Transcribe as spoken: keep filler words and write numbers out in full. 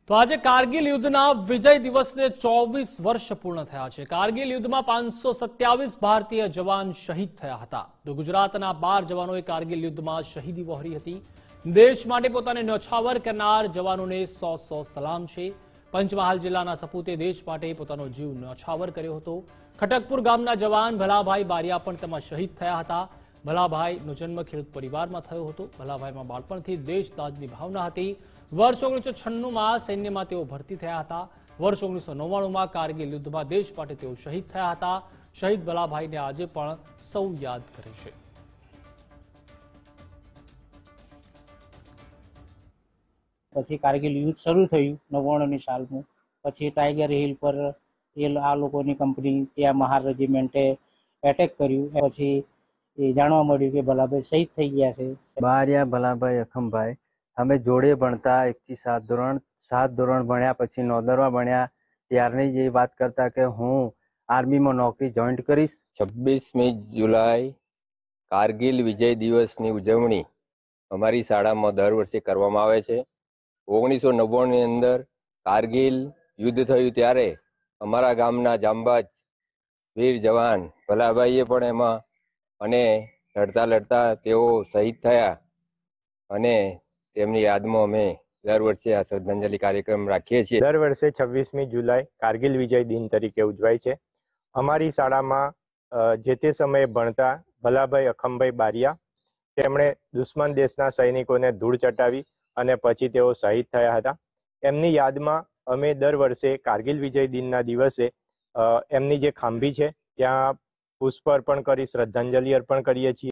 તો આજે કારગિલ યુદ્ધના વિજય દિવસને ચોવીસ વર્ષ પૂર્ણ થયા છે। કારગિલ યુદ્ધમાં પાંચસો સત્યાવીસ ભારતીય જવાન શહીદ થયા હતા। તો ગુજરાતના બાર જવાનોએ કારગિલ યુદ્ધમાં શહીદી વહોરી હતી। દેશ માટે પોતાને ન્યોછાવર કરનાર જવાનોને સો સો સલામ છે। પંચમહાલ જિલ્લાના સપૂતે દેશ માટે પોતાનો જીવ ન્યોછાવર કર્યો હતો। ખટકપુર ગામના જવાન ભલાભાઈ બારિયા પણ તેમાં શહીદ થયા હતા। ભલાભાઈનો જન્મ ખેડૂત પરિવારમાં થયો હતો। ભલાભાઈમાં બાળપણથી દેશદાદની ભાવના હતી। वर्ष ओगनीसो छन्नू में सैन्य में तेओ भर्ती थया हता। वर्ष ओगनीसो नव्वाणु में कारगिल युद्ध में देश माटे तेओ शहीद थया हता। शहीद भलाभाई ने आज पण सौ याद करे छे। पछी कारगिल युद्ध शुरू थयुं नव्वाणु साल में। पछी टाइगर हिल पर ए आ लोकोनी कंपनी त्या महार रेजिमेंटे एटेक कर्युं। पछी ए जाणवा मळ्युं के भलाभाई शहीद थई गया छे। बारिया भलाभाई अखमभाई અમે જોડે ભણતા એક થી સાત ધોરણ સાત ધોરણ ભણ્યા પછી નોદરવા ભણ્યા ત્યારની જે વાત કરતા કે હું આર્મીમાં નોકરી જોઈન્ટ કરીશ। છવ્વીસમી જુલાઈ કારગિલ વિજય દિવસની ઉજવણી અમારી શાળામાં દર વર્ષે કરવામાં આવે છે। ઓગણીસો નવ્વાણુંની અંદર કારગિલ યુદ્ધ થયું ત્યારે અમારા ગામના જાંબાજ વીર જવાન ભલાભાઈએ પણ એમાં અને લડતા લડતા તેઓ શહીદ થયા અને તેમની યાદમાં અમે દર વર્ષે આ શ્રદ્ધાંજલિ કાર્યક્રમ રાખીએ છીએ। દર વર્ષે છવ્વીસમી જુલાઈ કારગિલ વિજય દિન તરીકે ઉજવાય છે। અમારી શાળામાં જે તે સમયે ભણતા ભલાભાઈ અખમભાઈ બારિયા તેમણે દુશ્મન દેશના સૈનિકોને ધૂળ ચટાવી અને પછી તેઓ શહીદ થયા હતા। એમની યાદમાં અમે દર વર્ષે કારગિલ વિજય દિનના દિવસે એમની જે ખાંભી છે ત્યાં પુષ્પ અર્પણ કરી શ્રદ્ધાંજલિ અર્પણ કરીએ છીએ।